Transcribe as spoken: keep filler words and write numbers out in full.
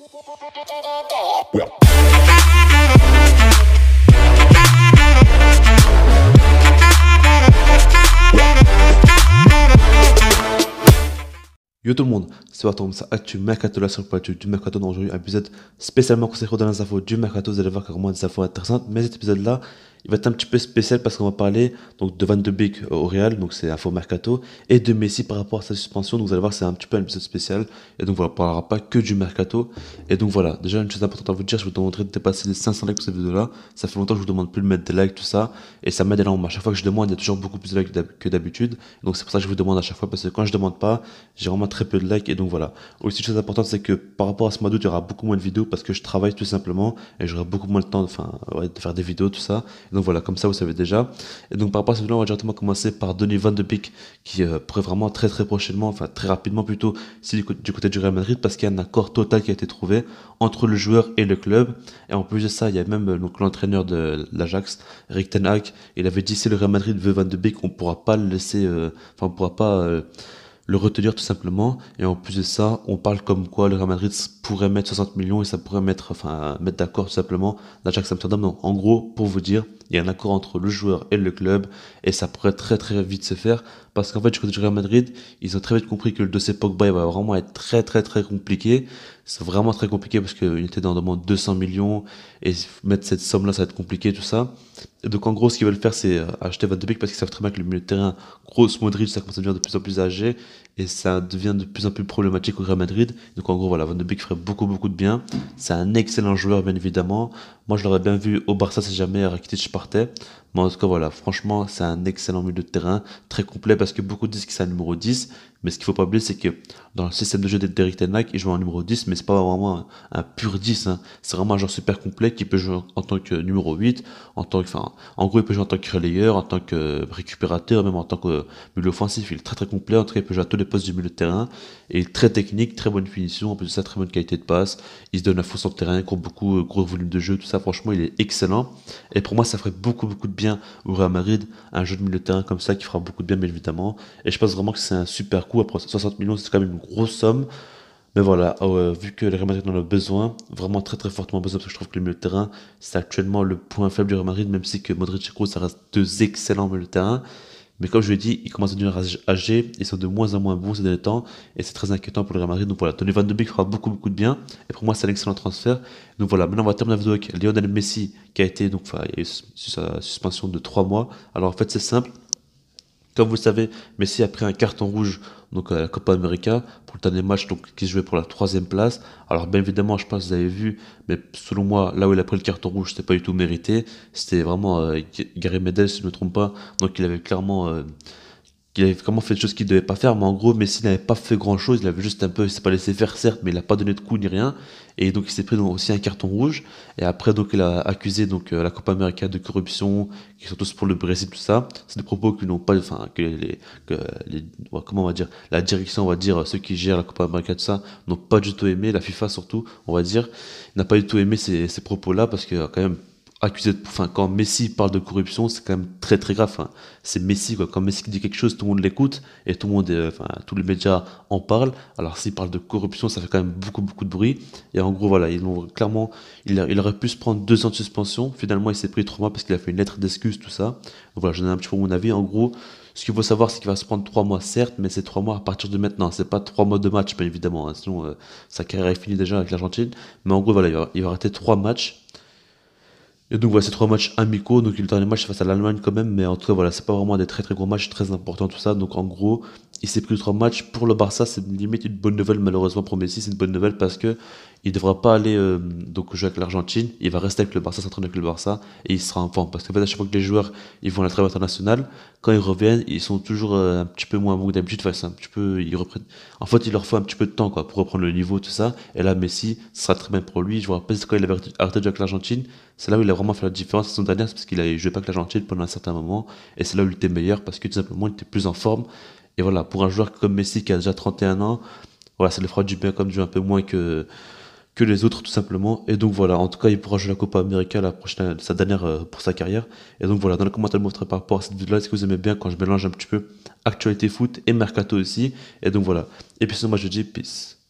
Yo tout le monde, c'est Barton, ça actu Mercato là sur le plateau du Mercato. Dans aujourd'hui un épisode spécialement consacré dans les infos du Mercato. Vous allez voir carrément des infos intéressantes, mais cet épisode là il va être un petit peu spécial parce qu'on va parler donc de Van de Beek au Real, donc c'est info Mercato, et de Messi par rapport à sa suspension. Donc vous allez voir, c'est un petit peu un épisode spécial, et donc voilà, on ne parlera pas que du Mercato. Et donc voilà, déjà une chose importante à vous dire, je vous demanderai de dépasser les cinq cents likes pour cette vidéo là. Ça fait longtemps que je vous demande plus de mettre des likes, tout ça, et ça m'aide énormément. À chaque fois que je demande, il y a toujours beaucoup plus de likes que d'habitude, donc c'est pour ça que je vous demande à chaque fois, parce que quand je demande pas, j'ai vraiment très peu de likes. Et donc voilà, aussi une chose importante, c'est que par rapport à ce mois d'août, il y aura beaucoup moins de vidéos parce que je travaille tout simplement, et j'aurai beaucoup moins de temps enfin, ouais, de faire des vidéos, tout ça. Et donc voilà, comme ça vous savez déjà. Et donc par rapport à cette vidéo, on va directement commencer par Donny Van de Beek, qui euh, pourrait vraiment très très prochainement, enfin très rapidement plutôt, si du, du côté du Real Madrid, parce qu'il y a un accord total qui a été trouvé entre le joueur et le club. Et en plus de ça, il y a même donc l'entraîneur de l'Ajax, Erik ten Hag, il avait dit si le Real Madrid veut Van de Beek, on pourra pas le laisser, euh, enfin on pourra pas euh, le retenir tout simplement. Et en plus de ça, on parle comme quoi le Real Madrid pourrait mettre soixante millions et ça pourrait mettre, enfin, mettre d'accord tout simplement l'Ajax Amsterdam. Donc en gros, pour vous dire, il y a un accord entre le joueur et le club et ça pourrait très très vite se faire, parce qu'en fait du côté du Real Madrid, ils ont très vite compris que le dossier Pogba il va vraiment être très très très compliqué. C'est vraiment très compliqué parce qu'il était dans le demande deux cents millions et mettre cette somme là ça va être compliqué tout ça. Et donc en gros ce qu'ils veulent faire c'est acheter Van de Beek parce qu'ils savent très bien que le milieu de terrain grosse Modric ça commence à devenir de plus en plus âgé et ça devient de plus en plus problématique au Real Madrid. Donc en gros voilà, Van de Beek ferait beaucoup beaucoup de bien. C'est un excellent joueur bien évidemment. Moi je l'aurais bien vu au Barça si jamais Rakitic partait. Mais en tout cas voilà, franchement c'est un excellent milieu de terrain, très complet, parce que beaucoup disent que c'est un numéro dix, mais ce qu'il faut pas oublier c'est que dans le système de jeu d'Erik ten Hag, il joue en numéro dix, mais c'est pas vraiment un, un pur dix, hein. C'est vraiment un joueur super complet qui peut jouer en tant que numéro huit, en tant que, enfin, en gros il peut jouer en tant que relayeur, en tant que récupérateur, même en tant que milieu offensif. Il est très très complet, en tout cas il peut jouer à tous les postes du milieu de terrain, et très technique, très bonne finition, en plus de ça très bonne qualité de passe, il se donne à fond sur le terrain, gros beaucoup, gros volume de jeu, tout ça, franchement il est excellent, et pour moi ça ferait beaucoup beaucoup de bien au Real Madrid, un jeu de milieu de terrain comme ça qui fera beaucoup de bien bien évidemment, et je pense vraiment que c'est un super coup. Après soixante millions c'est quand même une grosse somme, mais voilà, euh, vu que le Real Madrid en a besoin, vraiment très très fortement besoin, parce que je trouve que le milieu de terrain c'est actuellement le point faible du Real Madrid, même si que Modric et Kroos ça reste deux excellents milieux de terrain. Mais comme je l'ai dit, ils commencent à devenir âgés, ils sont de moins en moins bons ces derniers temps, et c'est très inquiétant pour le Real Madrid. Donc voilà, Donny Van de Beek fera beaucoup beaucoup de bien, et pour moi c'est un excellent transfert. Donc voilà, maintenant on va terminer la vidéo avec Lionel Messi, qui a été, donc, enfin, il y a eu sa suspension de trois mois. Alors en fait c'est simple, comme vous le savez, Messi a pris un carton rouge donc à la Copa América pour le dernier match, donc qui se jouait pour la troisième place. Alors bien évidemment, je pense que vous avez vu, mais selon moi, là où il a pris le carton rouge, c'était pas du tout mérité. C'était vraiment euh, Gary Medel, si je ne me trompe pas. Donc il avait clairement euh, qu'il avait vraiment fait des choses qu'il ne devait pas faire, mais en gros Messi n'avait pas fait grand chose, il avait juste un peu, il s'est pas laissé faire certes, mais il n'a pas donné de coup ni rien, et donc il s'est pris donc aussi un carton rouge, et après donc il a accusé donc euh, la Copa América de corruption, qui sont tous pour le Brésil, tout ça. C'est des propos qui n'ont pas, enfin que les, que les, comment on va dire, la direction, on va dire, ceux qui gèrent la Copa América, tout ça, n'ont pas du tout aimé, la FIFA surtout, on va dire, n'a pas du tout aimé ces, ces propos-là, parce que quand même, accusé de, enfin, quand Messi parle de corruption, c'est quand même très très grave. Enfin, c'est Messi quoi. Quand Messi dit quelque chose, tout le monde l'écoute et tout le monde, euh, enfin, tous les médias en parlent. Alors s'il parle de corruption, ça fait quand même beaucoup beaucoup de bruit. Et en gros voilà, ils ont clairement, il, a, il aurait pu se prendre deux ans de suspension. Finalement, il s'est pris trois mois parce qu'il a fait une lettre d'excuse, tout ça. Donc voilà, je donne un petit peu mon avis. En gros, ce qu'il faut savoir, c'est qu'il va se prendre trois mois, certes, mais c'est trois mois à partir de maintenant. C'est pas trois mois de match, bien évidemment. Hein, sinon, euh, sa carrière est finie déjà avec l'Argentine. Mais en gros voilà, il va, il va arrêter trois matchs. Et donc voilà, c'est trois matchs amicaux, donc le dernier match c'est face à l'Allemagne quand même, mais en tout cas voilà, c'est pas vraiment des très très gros matchs, très importants tout ça. Donc en gros, il s'est pris trois matchs. Pour le Barça, c'est limite une bonne nouvelle, malheureusement pour Messi, c'est une bonne nouvelle parce que il devra pas aller euh, donc jouer avec l'Argentine, il va rester avec le Barça, s'entraîner avec le Barça, et il sera en forme. Parce qu'en fait, à chaque fois que les joueurs ils vont à la trêve internationale, quand ils reviennent, ils sont toujours euh, un petit peu moins bons que d'habitude, enfin, c'est un petit peu, ils reprennent. En fait, il leur faut un petit peu de temps quoi, pour reprendre le niveau, tout ça. Et là, Messi, ce sera très bien pour lui. Je me rappelle quand il avait arrêté de jouer avec l'Argentine, c'est là où il a vraiment fait la différence. La saison dernière, c'est parce qu'il a joué pas avec l'Argentine pendant un certain moment, et c'est là où il était meilleur, parce que tout simplement, il était plus en forme. Et voilà, pour un joueur comme Messi qui a déjà trente et un ans, voilà, ça lui fera du bien comme de jouer un peu moins que, que les autres, tout simplement. Et donc voilà, en tout cas, il pourra jouer la Copa América la prochaine, sa dernière euh, pour sa carrière. Et donc voilà, dans les commentaires, montrez par rapport à cette vidéo-là, est-ce que vous aimez bien quand je mélange un petit peu actualité foot et mercato aussi. Et donc voilà. Et puis sinon, moi je dis peace.